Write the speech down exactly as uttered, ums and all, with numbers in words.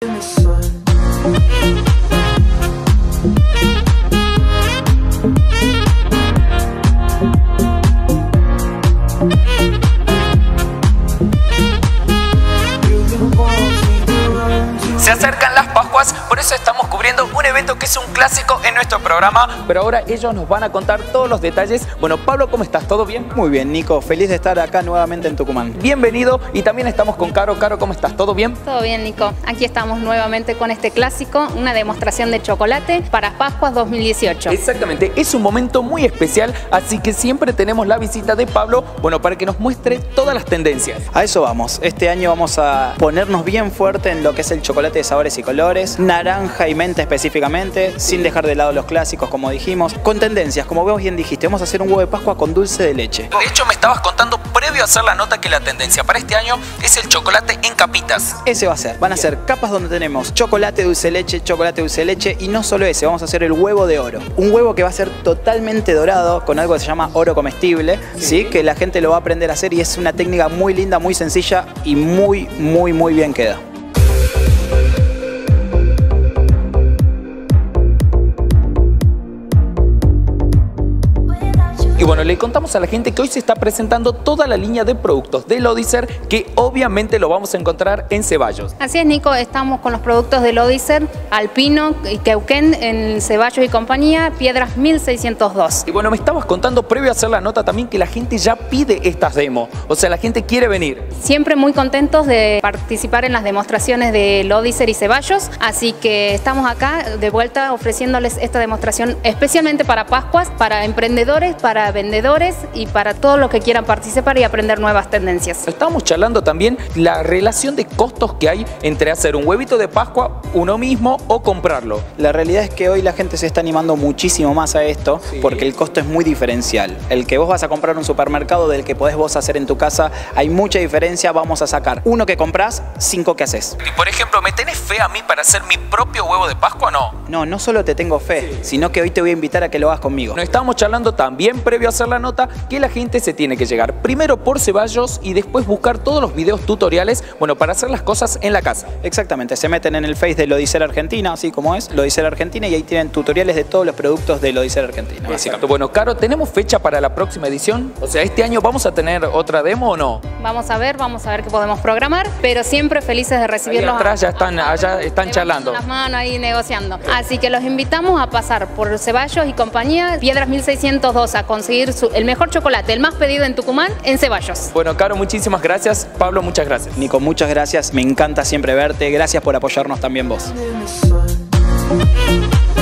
Se acercan las Pascuas, por eso estamos cubriendo un evento que es un clásico en nuestro programa, pero ahora ellos nos van a contar todos los detalles. Bueno, Pablo, ¿cómo estás? ¿Todo bien? Muy bien, Nico. Feliz de estar acá nuevamente en Tucumán. Bienvenido. Y también estamos con Caro. Caro, ¿cómo estás? ¿Todo bien? Todo bien, Nico. Aquí estamos nuevamente con este clásico, una demostración de chocolate para Pascuas dos mil dieciocho. Exactamente. Es un momento muy especial, así que siempre tenemos la visita de Pablo, bueno, para que nos muestre todas las tendencias. A eso vamos. Este año vamos a ponernos bien fuerte en lo que es el chocolate de sabores y colores, naranja y menta específicamente, sin dejar de lado los clásicos, como dijimos, con tendencias, como vos bien dijiste. Vamos a hacer un huevo de Pascua con dulce de leche. De hecho, me estabas contando previo a hacer la nota que la tendencia para este año es el chocolate en capitas. Ese va a ser. Van a ser capas donde tenemos chocolate, dulce de leche, chocolate, dulce de leche, y no solo ese, vamos a hacer el huevo de oro. Un huevo que va a ser totalmente dorado con algo que se llama oro comestible, ¿sí? ¿sí? Que la gente lo va a aprender a hacer y es una técnica muy linda, muy sencilla y muy, muy, muy bien queda. Y bueno, le contamos a la gente que hoy se está presentando toda la línea de productos de Lodicer, que obviamente lo vamos a encontrar en Ceballos. Así es, Nico, estamos con los productos de Lodicer, Alpino y Queuquén en Ceballos y compañía, Piedras mil seiscientos dos. Y bueno, me estabas contando previo a hacer la nota también que la gente ya pide estas demos, o sea, la gente quiere venir. Siempre muy contentos de participar en las demostraciones de Lodicer y Ceballos, así que estamos acá de vuelta ofreciéndoles esta demostración especialmente para Pascuas, para emprendedores, para vendedores y para todos los que quieran participar y aprender nuevas tendencias. Estamos charlando también la relación de costos que hay entre hacer un huevito de Pascua uno mismo o comprarlo. La realidad es que hoy la gente se está animando muchísimo más a esto, sí, porque el costo es muy diferencial. El que vos vas a comprar en un supermercado del que podés vos hacer en tu casa, hay mucha diferencia. Vamos a sacar uno que comprás, cinco que haces. Y por ejemplo, ¿me tenés fe a mí para hacer mi propio huevo de Pascua o no? No, no solo te tengo fe, sí, sino que hoy te voy a invitar a que lo hagas conmigo. Nos estamos charlando también previo a hacer la nota que la gente se tiene que llegar primero por Ceballos y después buscar todos los videos tutoriales, bueno, para hacer las cosas en la casa. Exactamente, se meten en el Face de Lodicer Argentina, así como es, Lodicer Argentina, y ahí tienen tutoriales de todos los productos de Lodicer Argentina. Exacto. Bueno, Caro, ¿tenemos fecha para la próxima edición? O sea, ¿este año vamos a tener otra demo o no? Vamos a ver, vamos a ver qué podemos programar, pero siempre felices de recibirlos. Ahí atrás ya están, allá están charlando. Las manos ahí negociando. Así que los invitamos a pasar por Ceballos y compañía, Piedras mil seiscientos dos, a conseguir su, el mejor chocolate, el más pedido en Tucumán, en Ceballos. Bueno, Caro, muchísimas gracias. Pablo, muchas gracias. Nico, muchas gracias. Me encanta siempre verte. Gracias por apoyarnos también vos.